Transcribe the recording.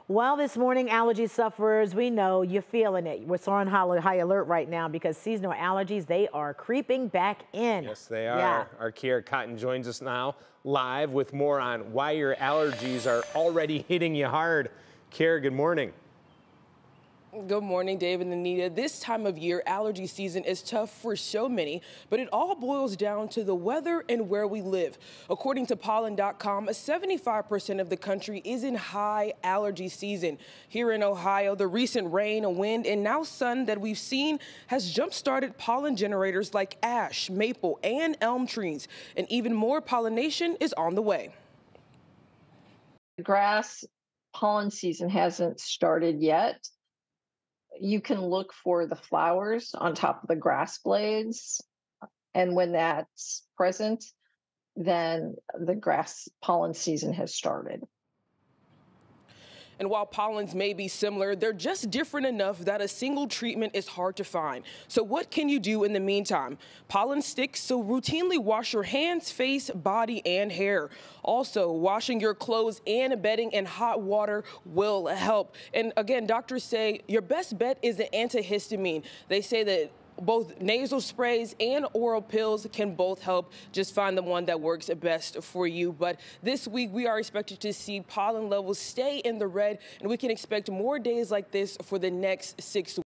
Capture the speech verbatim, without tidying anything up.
Well, this morning, allergy sufferers, we know you're feeling it. We're so on high, high alert right now because seasonal allergies, they are creeping back in. Yes, they are. Yeah. Our Kiera Cotton joins us now live with more on why your allergies are already hitting you hard. Kiera, good morning. Good morning, Dave and Anita. This time of year, allergy season is tough for so many, but it all boils down to the weather and where we live. According to pollen dot com, seventy-five percent of the country is in high allergy season. Here in Ohio, the recent rain, wind, and now sun that we've seen has jump-started pollen generators like ash, maple, and elm trees, and even more pollination is on the way. Grass pollen season hasn't started yet. You can look for the flowers on top of the grass blades. And when that's present, then the grass pollen season has started. And while pollens may be similar, they're just different enough that a single treatment is hard to find. So what can you do in the meantime? Pollen sticks, so routinely wash your hands, face, body, and hair. Also, washing your clothes and bedding in hot water will help. And again, doctors say your best bet is an antihistamine. They say that both nasal sprays and oral pills can both help. Just find the one that works best for you. But this week, we are expected to see pollen levels stay in the red, and we can expect more days like this for the next six weeks.